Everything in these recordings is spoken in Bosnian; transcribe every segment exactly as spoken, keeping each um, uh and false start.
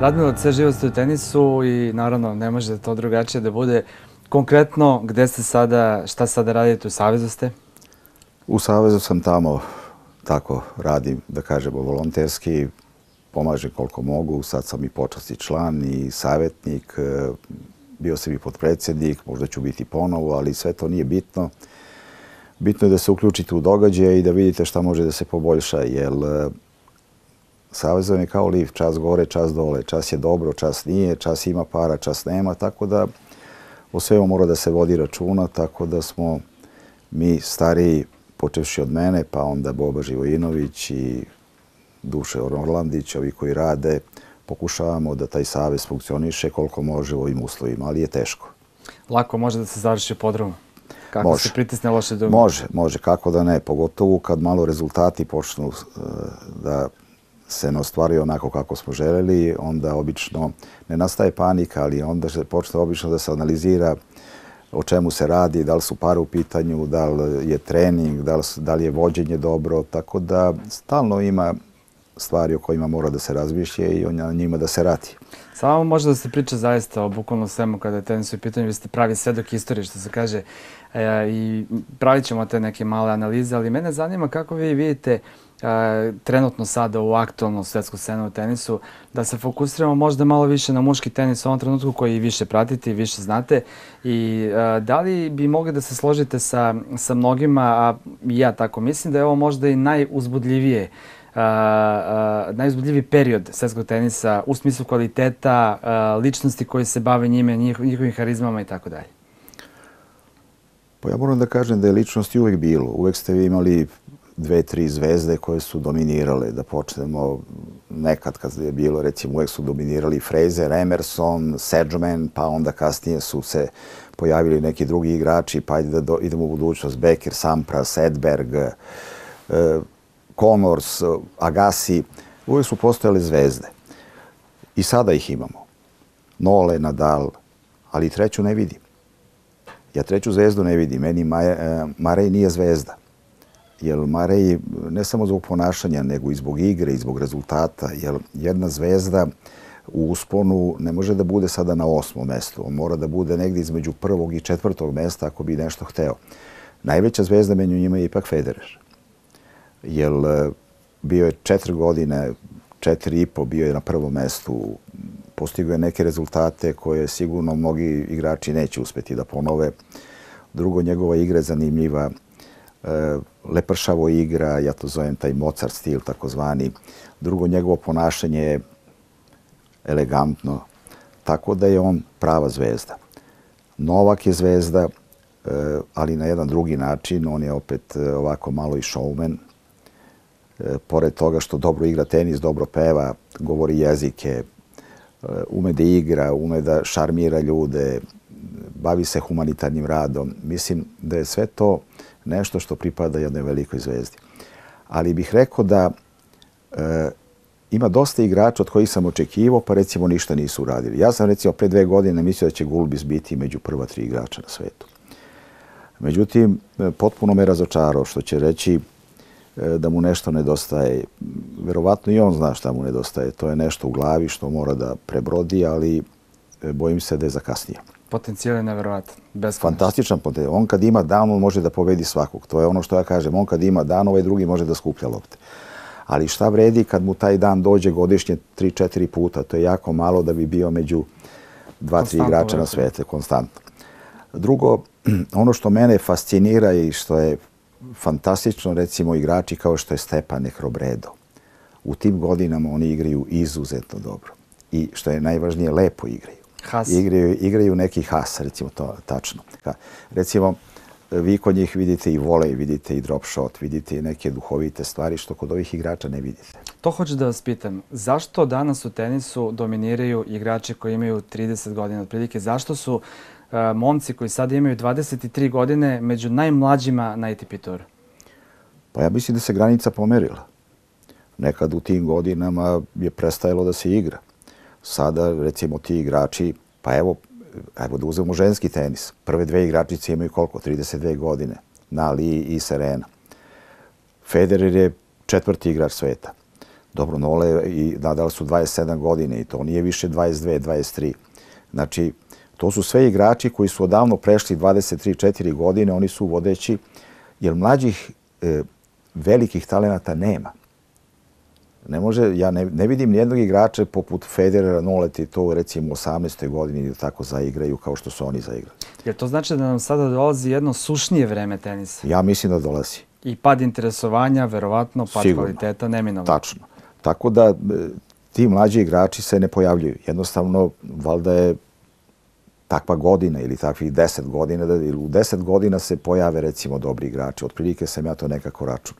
Radmilo, sve živo ste u tenisu i naravno ne može to drugačije da bude. Konkretno, gde ste sada, šta sada radite, u Savezu ste? U Savezu sam tamo, tako radim, da kažemo, volonterski, pomažem koliko mogu. Sad sam i počasni član i savjetnik, bio sam i potpredsjednik, možda ću biti ponovo, ali sve to nije bitno. Bitno je da se uključite u događaje i da vidite šta može da se poboljša, jer Savez vam je kao lift, čas gore, čas dole. Čas je dobro, čas nije, čas ima para, čas nema, tako da o svemu mora da se vodi računa, tako da smo mi stariji, počevši od mene, pa onda Boba Živojinović i Duše Orlandić, ovi koji rade, pokušavamo da taj savez funkcioniše koliko može u ovim uslovima, ali je teško. Lako može da se završi podrum? Kako može. se pritisne loše dugme? Može, može, kako da ne, pogotovo kad malo rezultati počnu da se ne ostvaruje onako kako smo željeli, onda obično ne nastaje panika, ali onda se počne obično da se analizira o čemu se radi, da li su pare u pitanju, da li je trening, da li, da li je vođenje dobro, tako da stalno ima stvari o kojima mora da se razmišlja i o njima da se radi. Samo može da se priča zaista o bukvalno svemu kada je tenis u pitanju. Vi ste pravi svedok istorije, što se kaže, e, i pravit ćemo te neke male analize, ali mene zanima kako vi vidite e, trenutno sada u aktualnu svetsku scenu u tenisu, da se fokusiramo možda malo više na muški tenis u ovom trenutku koji više pratite i više znate. I e, da li bi mogli da se složite sa, sa mnogima, a ja tako mislim, da je ovo možda i najuzbudljivije Uh, uh, najuzbudljiviji period svetskog tenisa u smislu kvaliteta, uh, ličnosti koji se bave njime, njih, njihovim harizmama i tako dalje? Pa ja moram da kažem da je ličnosti uvek bilo. Uvek ste vi imali dve, tri zvezde koje su dominirale. Da počnemo nekad kad je bilo, recimo, uvek su dominirali Fraser, Emerson, Sedgman, pa onda kasnije su se pojavili neki drugi igrači, pa ajde da do, idemo u budućnost. Becker, Sampras, Edberg, uh, Connors, Agassi, uvijek su postojale zvezde. I sada ih imamo. Nole, Nadal, ali treću ne vidim. Ja treću zvezdu ne vidim. Meni Marej nije zvezda. Jer Marej, ne samo zbog ponašanja, nego i zbog igre i zbog rezultata. Jer jedna zvezda u usponu ne može da bude sada na osmom mestu. On mora da bude negdje između prvog i četvrtog mesta ako bi nešto hteo. Najveća zvezda među njima je ipak Federer. Jer bio je četiri godine, četiri i po, bio je na prvom mestu, postigao je neke rezultate koje sigurno mnogi igrači neće uspjeti da ponove. Drugo, njegova igra je zanimljiva, lepršavo igra, ja to zovem taj Mozart stil takozvani. Drugo, njegovo ponašanje je elegantno, tako da je on prava zvezda. Novak je zvezda, ali na jedan drugi način, on je opet ovako malo i showman. Pored toga što dobro igra tenis, dobro peva, govori jezike, ume da igra, ume da šarmira ljude, bavi se humanitarnim radom. Mislim da je sve to nešto što pripada jednoj velikoj zvezdi. Ali bih rekao da e, ima dosta igrača od kojih sam očekivao, pa recimo ništa nisu uradili. Ja sam recimo pre dve godine mislio da će Gulbis biti među prva tri igrača na svetu. Međutim, potpuno me razočarao, što će reći da mu nešto nedostaje. Verovatno i on zna šta mu nedostaje. To je nešto u glavi što mora da prebrodi, ali bojim se da je zakasnije. Potencijal je neverovatan. Fantastičan potencijal. On kad ima dan, on može da pobedi svakog. To je ono što ja kažem. On kad ima dan, ovaj drugi može da skuplja lopte. Ali šta vredi kad mu taj dan dođe godišnje tri četiri puta? To je jako malo da bi bio među dva tri igrača na svete, konstantno. Drugo, ono što mene fascinira i što je fantastično, recimo, igrači kao što je Stepane Robredo. U tim godinama oni igraju izuzetno dobro. I što je najvažnije, lepo igraju. Has. Igraju, igraju neki has, recimo to tačno. Recimo, vi kod njih vidite i volej, vidite i drop shot, vidite i neke duhovite stvari što kod ovih igrača ne vidite. To hoću da vas pitam. Zašto danas u tenisu dominiraju igrači koji imaju trideset godina otprilike? Zašto su momci koji sada imaju dvadeset tri godine među najmlađima na A T P Touru? Pa ja mislim da se granica pomerila. Nekad u tim godinama je prestajalo da se igra. Sada, recimo, ti igrači, pa evo, evo da uzmemo ženski tenis. Prve dve igračice imaju koliko? trideset dve godine. Nali i Serena. Federer je četvrti igrač sveta. Dobro, Nole i Nadal su dvadeset sedam godine i to nije više dvadeset dve, dvadeset tri. Znači, to su sve igrači koji su odavno prešli dvadeset tri, četiri godine, oni su vodeći, jer mlađih e, velikih talenata nema. Ne može, ja ne, ne vidim nijednog igrača poput Federera, Noleta, to recimo u osamnaestoj godini da tako zaigraju kao što su oni zaigrali. Jer to znači da nam sada dolazi jedno sušnije vreme tenisa? Ja mislim da dolazi. I pad interesovanja, verovatno, pad Sigurno. Kvaliteta, neminovno. Tačno. Tako da e, ti mlađi igrači se ne pojavljuju. Jednostavno, valjda je takva godina ili takvih deset godina, da ili u deset godina se pojave recimo dobri igrači. Otprilike sam ja to nekako račun.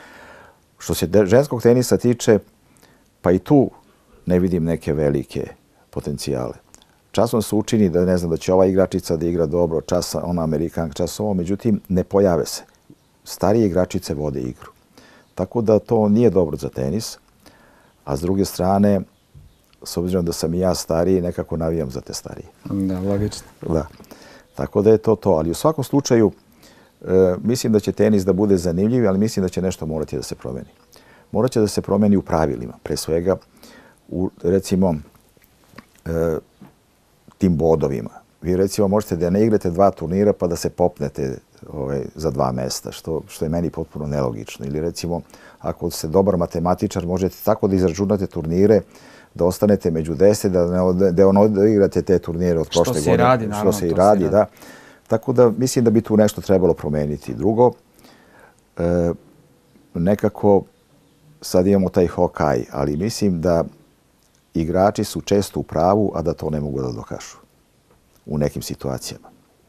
Što se ženskog tenisa tiče, pa i tu ne vidim neke velike potencijale. Časom se učini da ne znam da će ova igračica da igra dobro, čas ona Amerikanka, čas ovo, međutim ne pojave se. Starije igračice vode igru. Tako da to nije dobro za tenis, a s druge strane, s obzirom da sam i ja stariji, nekako navijam za te starije. Da, logično. Da. Tako da je to to. Ali u svakom slučaju, e, mislim da će tenis da bude zanimljiv, ali mislim da će nešto morati da se promeni. Morat će da se promeni u pravilima. Pre svega, u, recimo, e, tim bodovima. Vi recimo možete da ne igrate dva turnira pa da se popnete ovaj, za dva mesta, što, što je meni potpuno nelogično. Ili recimo, ako ste dobar matematičar, možete tako da izračunate turnire da ostanete među deset, da ne da ono igrate te turnire od prošle godine. Što se i radi, naravno. Što se i radi, radi, da. Tako da mislim da bi tu nešto trebalo promeniti. Drugo, e, nekako sad imamo taj hokaj, ali mislim da igrači su često u pravu, a da to ne mogu da dokažu u nekim situacijama.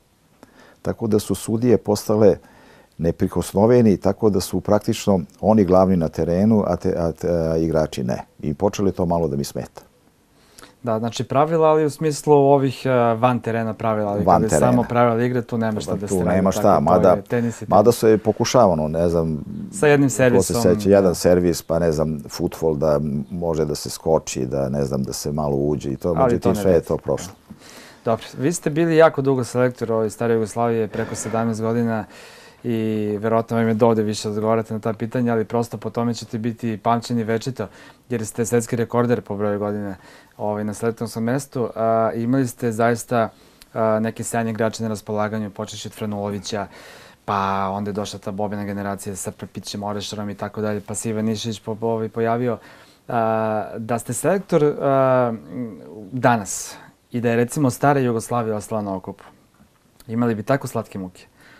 Tako da su sudije postale neprikosnoveni, tako da su praktično oni glavni na terenu, a, te, a, te, a igrači ne. I počeli to malo da mi smeta. Da, znači pravila, ali u smislu ovih uh, van terena pravila, ali van kada je samo pravila igre, tu nema šta da se radi. Tu radi. nema šta, tako, mada, je tenis i mada se je pokušavano, ne znam, sa jednim servisom. Ko se seća, jedan servis, pa ne znam, futbol da može da se skoči, da ne znam, da se malo uđe i to, međutim sve je to prošlo. Dobro, vi ste bili jako dugo selektor ovoj stare Jugoslavije, preko sedamnaest godina i verovatno vam je dovde više odgovarate na ta pitanja, ali prosto po tome ćete biti pamćeni večito, jer ste svetski rekorder po broju godine ovaj, na selektorskom mestu. A, imali ste zaista a, neke sjajne igrače na raspolaganju, počeši od Franulovića, pa onda je došla ta Bobina generacija sa Prpićem, Orešarom i tako dalje, pa se Ivan Nišić po, ovaj, pojavio. A, da ste selektor a, danas i da je recimo stara Jugoslavija ostala na okupu, imali bi tako slatke muke.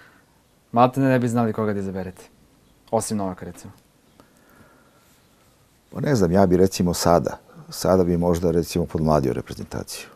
Malte ne bi znali koga da izaberete. Osim Novaka, recimo. Pa ne znam, ja bi recimo sada, sada bi možda recimo podmladio reprezentaciju.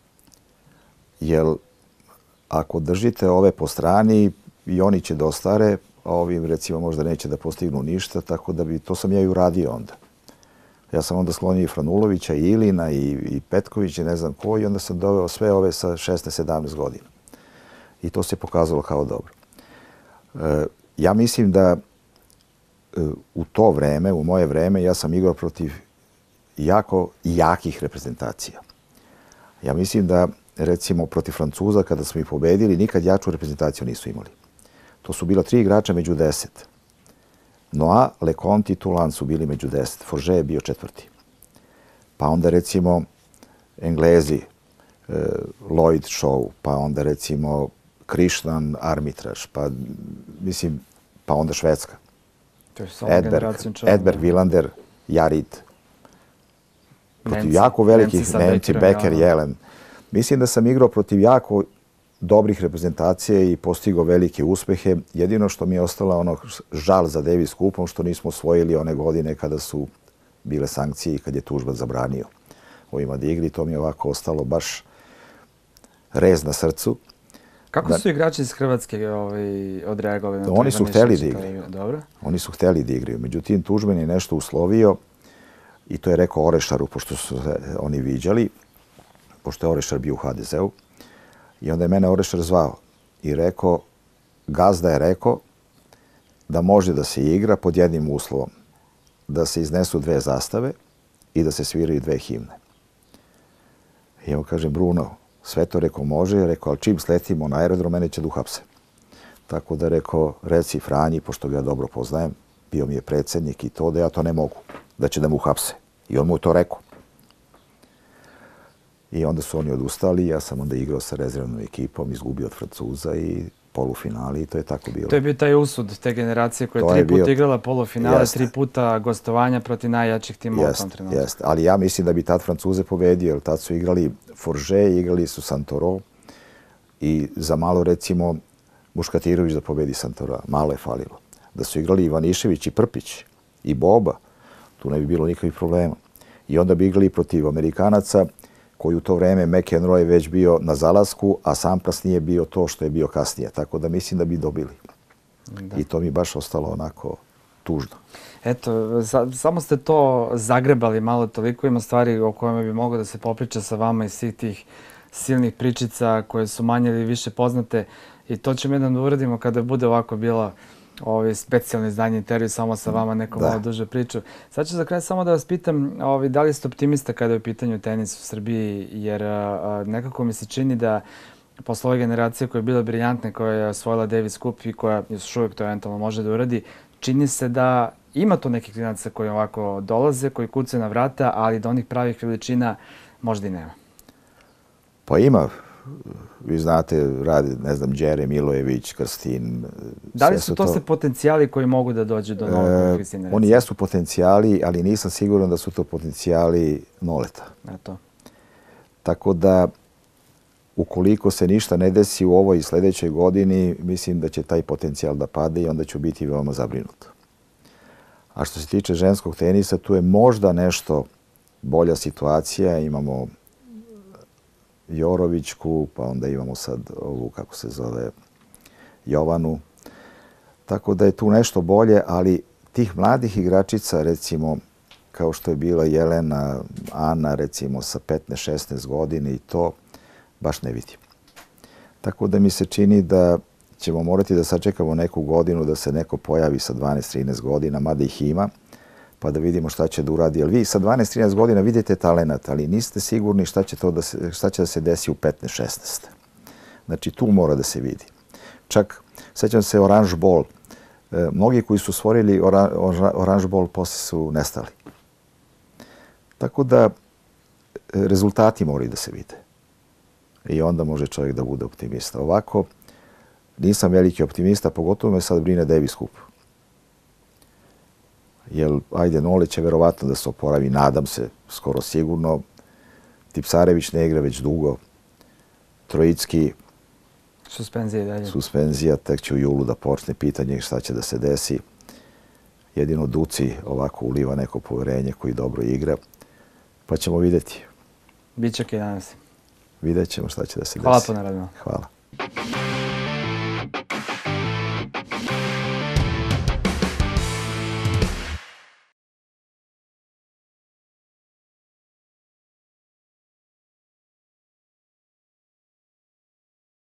Jer ako držite ove po strani, i oni će da ostare, a ovim recimo možda neće da postignu ništa, tako da bi, to sam ja i uradio onda. Ja sam onda sklonio i Franulovića, i Ilina, i, i Petkovića, ne znam ko, i onda sam doveo sve ove sa šesnaest sedamnaest godina. I to se pokazalo kao dobro. E, ja mislim da e, u to vreme, u moje vreme, ja sam igrao protiv jako jakih reprezentacija. Ja mislim da, recimo, protiv Francuza, kada smo ih pobedili, nikad jaču reprezentaciju nisu imali. To su bila tri igrača među deset. Noa, Leconte i Toulon su bili među deset. Forget je bio četvrti. Pa onda, recimo, Englezi, e, Lloyd Shaw, pa onda, recimo, Krishnan, Armitraž, pa, mislim, pa onda Švedska. Edberg, Edberg, Wilander, Jarid. Protiv Nemci, jako velikih Nemci, Becker, Jelen. Mislim da sam igrao protiv jako dobrih reprezentacija i postigao velike uspehe. Jedino što mi je ostalo ono žal za Davis Cupom, što nismo osvojili one godine kada su bile sankcije i kad je tužba zabranio ovima da igri. To mi je ovako ostalo baš rez na srcu. Kako su igrači iz Hrvatske ovaj, odreagovali na to? Oni su hteli da igraju. Dobro. Oni su hteli da igraju. Međutim, Tuđman je nešto uslovio i to je rekao Orešaru, pošto su se oni viđali, pošto je Orešar bio u ha de zeu. I onda je mene Orešar zvao i rekao, gazda je rekao da može da se igra pod jednim uslovom. Da se iznesu dve zastave i da se sviraju dve himne. I ja mu kažem, Bruno, sve to rekao može, rekao, ali čim sletimo na aerodrom, mene će da uhapse. Tako da rekao, reci Franji, pošto ga dobro poznajem, bio mi je predsjednik i to, da ja to ne mogu. da će da mu uhapse. I on mu je to rekao. I onda su oni odustali, ja sam onda igrao sa rezervnom ekipom, izgubio od Francuza i polufinali i to je tako bilo. To je bio taj usud te generacije koja je tri puta igrala polufinale, Jeste. tri puta gostovanja protiv najjačih timova u tom trenutku. Jeste, ali ja mislim da bi tad Francuze pobedio, jer tad su igrali Forget, igrali su Santoro i za malo recimo Muškatirović da pobedi Santora, malo je falilo. Da su igrali Ivanišević i Prpić i Boba, tu ne bi bilo nikakvih problema. I onda bi igrali protiv Amerikanaca, koji u to vreme McEnroe je već bio na zalasku, a Sampras nije bio to što je bio kasnije. Tako da mislim da bi dobili. Da. I to mi baš ostalo onako tužno. Eto, sa, samo ste to zagrebali malo, toliko ima stvari o kojima bi moglo da se popriča sa vama iz svih tih silnih pričica koje su manje ili više poznate. I to ćemo jedan da uradimo kada bude ovako bila ovi specijalni izdanje intervju samo sa vama neku malo dužu priču. Sad ću za kraj samo da vas pitam ovi, da li ste optimista kada je u pitanju tenis u Srbiji, jer a, nekako mi se čini da posle ove generacije koja je bila briljantna, koja je osvojila Davis Cup i koja još uvijek to eventualno može da uradi, čini se da ima tu nekih klinaca koji ovako dolaze, koji kucaju na vrata, ali da onih pravih veličina možda i nema. Pa ima. Vi znate, radi, ne znam, Đere Milojević, Krstin. Da li su to sve potencijali koji mogu da dođu do novog visine? Oni jesu potencijali, ali nisam siguran da su to potencijali Noleta. Eto. Tako da, ukoliko se ništa ne desi u ovoj i sljedećoj godini, mislim da će taj potencijal da pade i onda ću biti veoma zabrinut. A što se tiče ženskog tenisa, tu je možda nešto bolja situacija. Imamo Jorovićku, pa onda imamo sad ovu, kako se zove, Jovanu. Tako da je tu nešto bolje, ali tih mladih igračica, recimo, kao što je bila Jelena, Ana, recimo, sa petnaest šesnaest godine i to, baš ne vidim. Tako da mi se čini da ćemo morati da sačekamo neku godinu da se neko pojavi sa dvanaest trinaest godina, mada ih ima, pa da vidimo šta će da uradi. Jer vi sa dvanaest trinaest godina vidite talenat, ali niste sigurni šta će, to da se, šta će da se desi u petnaest šesnaest. Znači, tu mora da se vidi. Čak, sećam se Orange Ball. E, mnogi koji su stvorili ora, Orange Ball posle su nestali. Tako da, e, rezultati moraju da se vide. I onda može čovjek da bude optimista. Ovako, nisam veliki optimista, pogotovo me sad brine Davis Cup. Jer, ajde, Nole će verovatno da se oporavi, nadam se, skoro sigurno. Tipsarević ne igra već dugo. Trojicki... Suspenzija i dalje. Suspenzija, tek će u julu da počne, pitanje šta će da se desi. Jedino Duci ovako uliva neko poverenje koji dobro igra. Pa ćemo vidjeti. Biće ok danas. Vidjet ćemo šta će da se desi. Hvala puno, Radmilo. Hvala.